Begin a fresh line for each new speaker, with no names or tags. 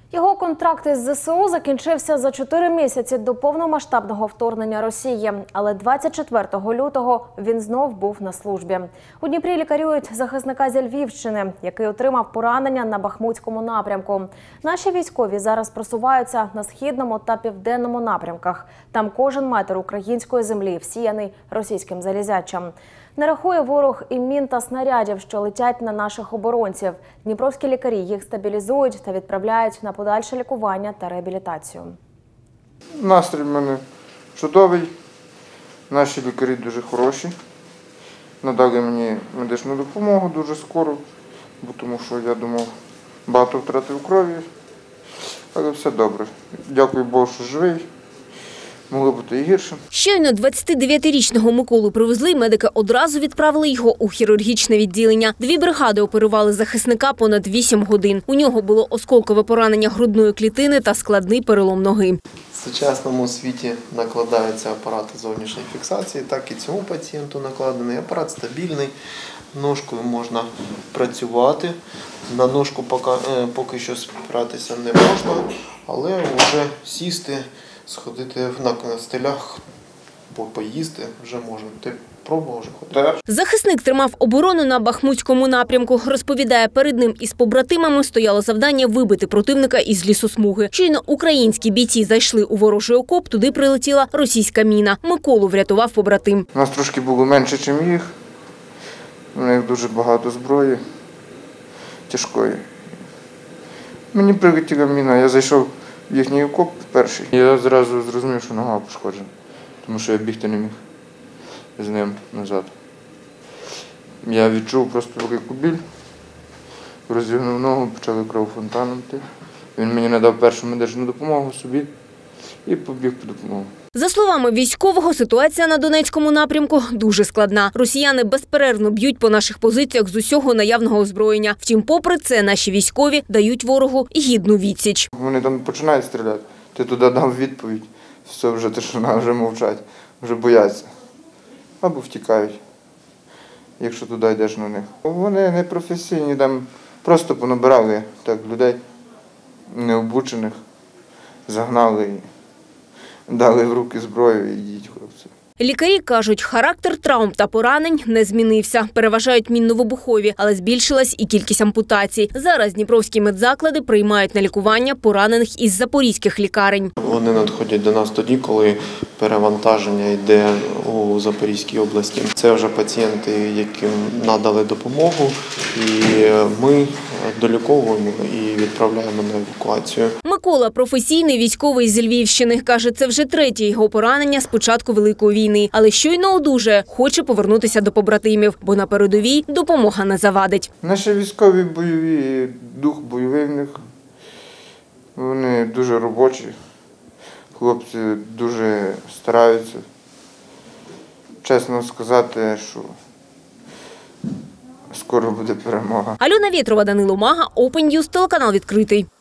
Його контракт із ЗСУ закінчився за 4 місяці до повномасштабного вторгнення Росії. Але 24 лютого він знов був на службі. У Дніпрі лікарюють захисника зі Львівщини, який отримав поранення на Бахмутському напрямку. Наші військові зараз просуваються на східному та південному напрямках. Там кожен метр української землі всіяний російським залізячам. Не рахує ворог і мін та снарядів, що летять на наших оборонців. Дніпровські лікарі їх стабілізують та відправляють на подальше лікування та реабілітацію.
Настрій в мене чудовий. Наші лікарі дуже хороші. Надали мені медичну допомогу дуже скоро, тому що я думав, багато втратив крові. Але все добре. Дякую Богу, що живий. Могло бути і гірше.
Щойно 29-річного Миколу привезли, медики одразу відправили його у хірургічне відділення. 2 бригади оперували захисника понад 8 годин. У нього було осколкове поранення грудної клітини та складний перелом ноги.
В сучасному світі накладаються апарати зовнішньої фіксації, так і цьому пацієнту накладений. Апарат стабільний, ножкою можна працювати. На ножку поки що спиратися не можна, але вже сісти, сходити на стелях, поїсти вже можна. Ти пробував вже ходити?
Захисник тримав оборону на Бахмутському напрямку. Розповідає, перед ним із побратимами стояло завдання вибити противника із лісосмуги. Щойно українські бійці зайшли у ворожий окоп, туди прилетіла російська міна. Миколу врятував побратим.
У нас трошки було менше, ніж їх. У них дуже багато зброї тяжкої. Мені прилетіла міна, я зайшов в їхній окоп перший. Я зразу зрозумів, що нога пошкоджена, тому що я бігти не міг з ним назад. Я відчув просто велику біль, розігнув ногу, почали кров фонтаном йти. Він мені надав першу медичну допомогу собі і побіг по допомогу.
За словами військового, ситуація на Донецькому напрямку дуже складна. Росіяни безперервно б'ють по наших позиціях з усього наявного озброєння. Втім, попри це, наші військові дають ворогу гідну відсіч.
Вони там починають стріляти, ти туди дав відповідь, все, вже тишина, вже мовчать, вже бояться. Або втікають, якщо туди йдеш на них. Вони не професійні, там просто понабирали так людей необучених, загнали і дали в руки зброю і йдіть, хлопці.
Лікарі кажуть, характер травм та поранень не змінився. Переважають мінно-вибухові, але збільшилась і кількість ампутацій. Зараз дніпровські медзаклади приймають на лікування поранених із запорізьких лікарень.
Вони надходять до нас тоді, коли перевантаження йде у Запорізькій області. Це вже пацієнти, яким надали допомогу, і ми доліковуємо і відправляємо на евакуацію.
Микола – професійний військовий з Львівщини. Каже, це вже 3-є його поранення з початку Великої війни. Але щойно одужає, хоче повернутися до побратимів, бо на передовій допомога не завадить.
Наші військові бойові, дух бойовий в них, вони дуже робочі, хлопці дуже стараються. Чесно сказати, що скоро буде перемога.
Альона Вєтрова, Данило Мага, Open News, телеканал «Відкритий».